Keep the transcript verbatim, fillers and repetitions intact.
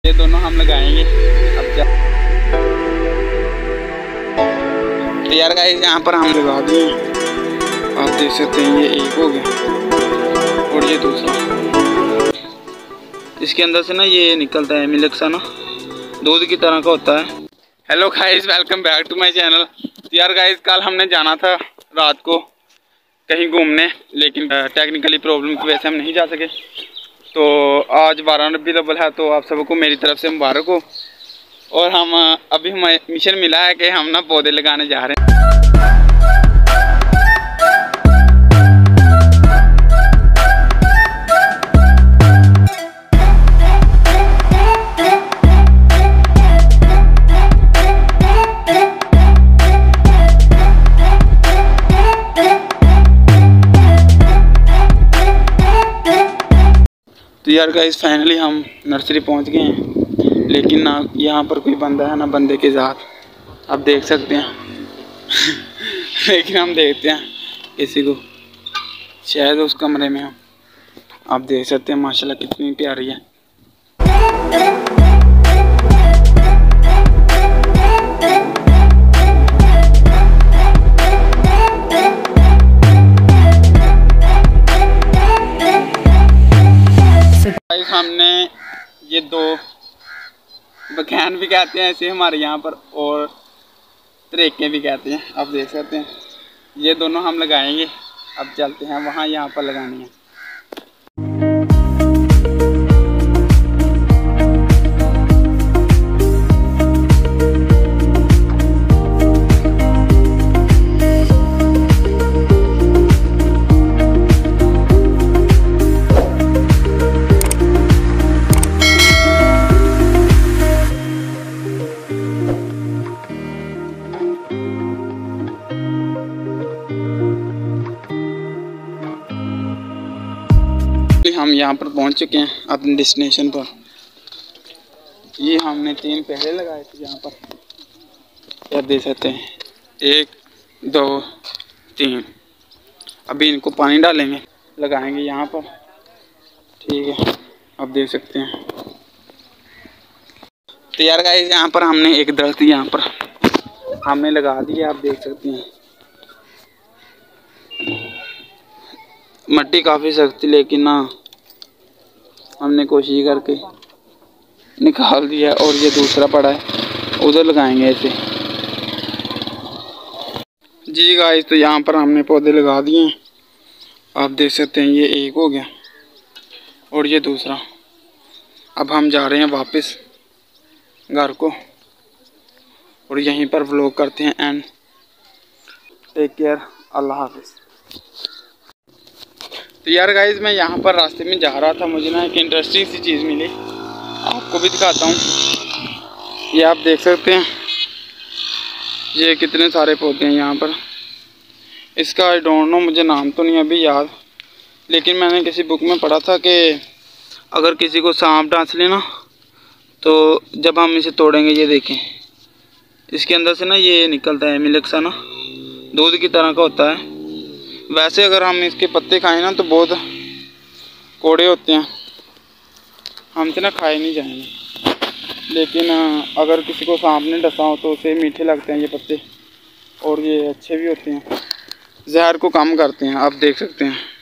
ये दोनों हम लगाएंगे अब जा। तो यार गाइस यहाँ पर हम लगा दिए, आप देख सकते हैं ये एक हो गया और ये दूसरा। इसके अंदर से ना ये निकलता है मिल्क सा ना, दूध की तरह का होता है। Hello guys, welcome back to my channel. यार गाइस कल हमने जाना था रात को कहीं घूमने, लेकिन टेक्निकली प्रॉब्लम की वजह से हम नहीं जा सके। तो आज बारह रबी अव्वल है, तो आप सबको मेरी तरफ से मुबारक हो। और हम अभी हमें मिशन मिला है कि हम ना पौधे लगाने जा रहे हैं। तो यार गाइस फाइनली हम नर्सरी पहुंच गए हैं, लेकिन ना यहाँ पर कोई बंदा है ना बंदे के साथ, आप देख सकते हैं। लेकिन हम देखते हैं किसी को, शायद उस कमरे में हम, आप देख सकते हैं माशाल्लाह कितनी प्यारी है। हमने ये दो बख्यान भी कहते हैं ऐसे हमारे यहाँ पर, और तरेके भी कहते हैं, आप देख सकते हैं। ये दोनों हम लगाएंगे, अब चलते हैं वहाँ, यहाँ पर लगानी है। हम यहाँ पर पहुँच चुके हैं अपने डेस्टिनेशन पर। ये हमने तीन पहले लगाए थे यहाँ पर, आप देख सकते हैं, एक दो तीन। अभी इनको पानी डालेंगे, लगाएंगे यहाँ पर, ठीक है, आप देख सकते हैं। तो यार गाइस यहाँ पर हमने एक दरख्त यहाँ पर हमने लगा दिया, आप देख सकते हैं। मिट्टी काफ़ी सख्त थी, लेकिन ना हमने कोशिश करके निकाल दिया। और ये दूसरा पड़ा है, उधर लगाएंगे ऐसे। जी गाइस तो यहाँ पर हमने पौधे लगा दिए हैं, आप देख सकते हैं। ये एक हो गया और ये दूसरा। अब हम जा रहे हैं वापस घर को, और यहीं पर व्लॉग करते हैं एंड। टेक केयर, अल्लाह हाफिज़। तो यार गाइस मैं यहाँ पर रास्ते में जा रहा था, मुझे ना एक इंटरेस्टिंग सी चीज़ मिली, आपको भी दिखाता हूँ। ये आप देख सकते हैं, ये कितने सारे पौधे हैं यहाँ पर। इसका आई डोंट नो, मुझे नाम तो नहीं अभी याद, लेकिन मैंने किसी बुक में पढ़ा था कि अगर किसी को सांप डांस लेना, तो जब हम इसे तोड़ेंगे, ये देखें, इसके अंदर से ना ये निकलता है मिल्क सा ना, दूध की तरह का होता है। वैसे अगर हम इसके पत्ते खाएं ना तो बहुत कौड़े होते हैं, हमसे ना खाए नहीं जाएंगे। लेकिन अगर किसी को सांप ने डसा हो तो उसे मीठे लगते हैं ये पत्ते, और ये अच्छे भी होते हैं, जहर को कम करते हैं, आप देख सकते हैं।